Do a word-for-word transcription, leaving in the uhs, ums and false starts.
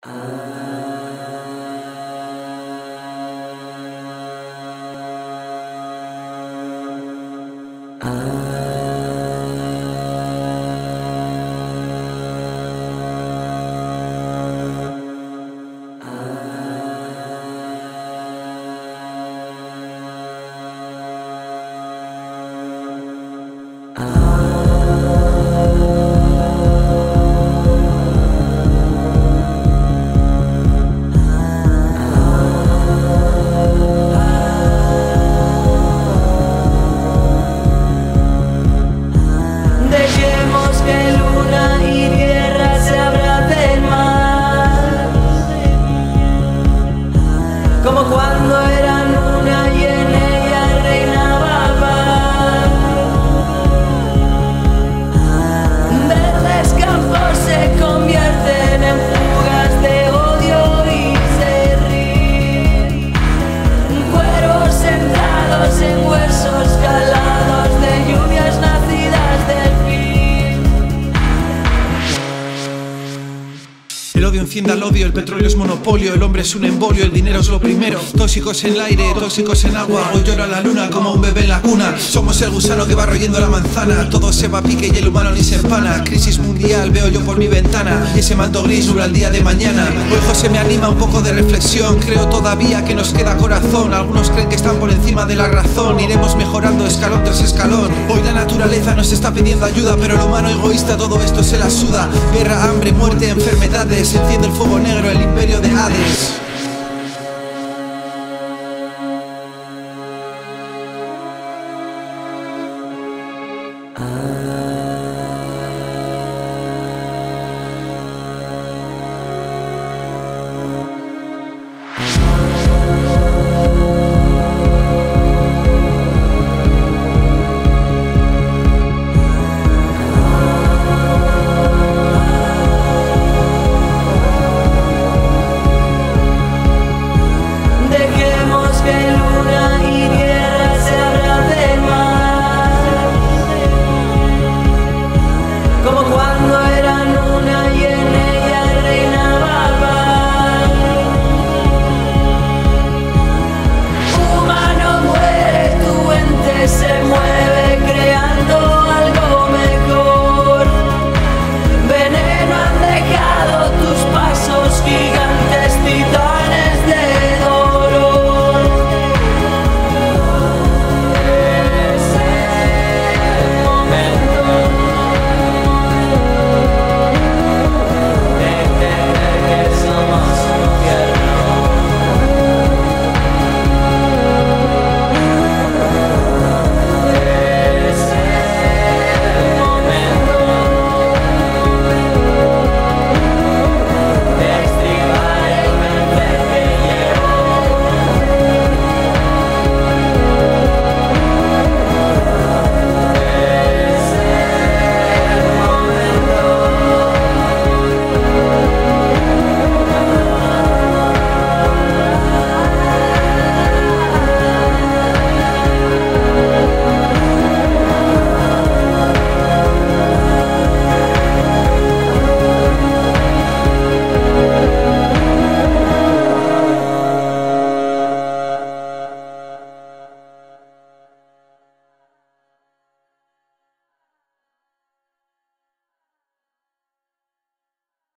Dejemos que luna y tierra se abracen más, como cuando eran una y en ella reinaba paz. Verdes campos se convierten en fugas de odio y se ríen, cuervos sentados en huesos calados de lluvias nacidas del fin. El odio enciende al odio, el petróleo es monopolio, el hombre es un embolio, el dinero es lo primero. Tóxicos en el aire, tóxicos en agua, hoy llora la luna como un bebé en la cuna. Somos el gusano que va royendo la manzana, todo se va a pique y el humano ni se empana. Crisis mundial veo yo por mi ventana, y ese manto gris nubla el día de mañana. Hoy José me anima un poco de reflexión, creo todavía que nos queda corazón. Algunos creen que están por encima de la razón, iremos mejorando escalón tras escalón. Hoy la naturaleza nos está pidiendo ayuda, pero el humano egoísta todo esto se la suda. Guerra, hambre, muerte, enfermedades, enciende el fuego negro, el imperio de Hades.